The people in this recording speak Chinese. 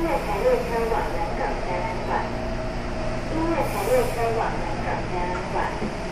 月台列车往南港展览馆。音乐台列车往南港展览馆。